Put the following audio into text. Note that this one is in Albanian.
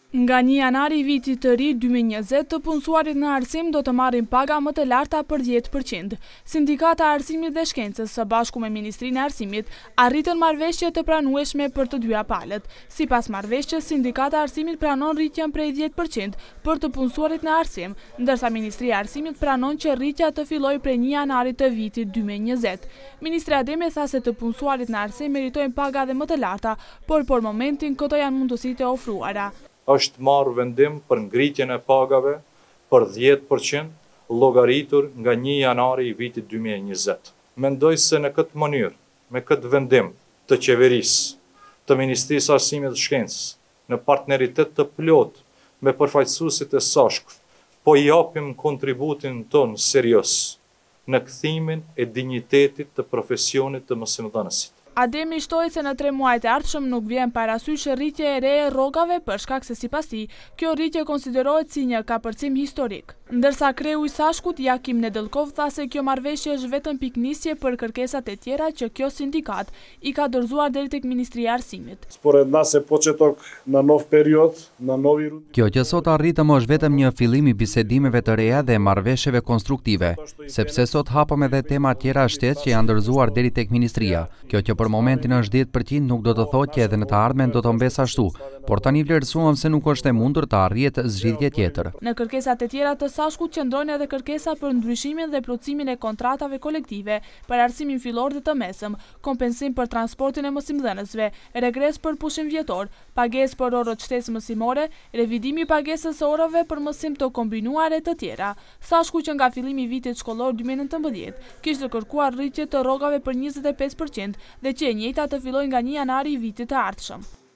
Nga 1 janari i vitit të ri 2020, të punësuarit në arsim do të marrin paga më të larta për 10%. Sindikata e Arsimit dhe Shkencës së bashku me Ministrinë e Arsimit arritën marrëveshje të pranueshme për të dyja palët. Sipas marrëveshjes, Sindikata e Arsimit pranon rritjen prej 10% për të punësuarit në arsim, ndërsa Ministria e Arsimit pranon që rritja të fillojë prej 1 janarit të vitit 2020. Ministri Ademi tha se të punësuarit në arsim meritojnë paga dhe më të larta, por për momentin këto janë mundësitë e ofruara. Është marrë vendim për ngritjen e pagave për 10% llogaritur nga 1 janari i vitit 2020. Mendoj se në këtë mënyrë, me këtë vendim të qeverisë, të Ministrisë së Arsimit dhe Shkencës, në partneritet të plot me përfaqësuesit e SASHK, po i japim kontributin tonë serioz në kthimin e dinjitetit të profesionit të mësimdhënësit. Ademi shtoi se në 3 muajt e ardhshëm nuk vjen parasysh rritje e re e rrogave për shkak se sipas tij, kjo rritje konsiderohet si një kapërcim historik. Ndërsa kreu i SASHK-ut Jakim Nedelkov tha se kjo marrëveshje është vetëm piknisje për kërkesat e tjera që kjo sindikat i ka dorëzuar deri tek Ministria e Arsimit. Kjo që sot arritëm është vetëm një fillim i bisedimeve të reja dhe marrëveshjeve konstruktive, sepse sot hapëm edhe tema tjera shtetë që janë dorëzuar deri tek Ministria. Kjo që për momentin është 10% nuk do të thotë që edhe në të ardhmen do të mbes ashtu, por tani vlerësuam se nuk është e mundur të arrihet zgjidhje tjetër. Në kërkesat e tjera të SASHK-ut qëndrojnë edhe kërkesa për ndryshimin dhe plotësimin e kontratave kolektive për arsimin fillor dhe të mesëm, kompensim për transportin e mësimdhënësve, regres për pushim vjetor, pagesë për orët shtesë mësimore, revidimi i pagesës së orëve për mësim të kombinuar e të tjera. SASHK-u që nga fillimi i vitit shkollor 2019 kishte kërkuar rritje të rrogave për 25% dhe që e njëjta të fillojë nga 1 janari i vitit të ardhshëm.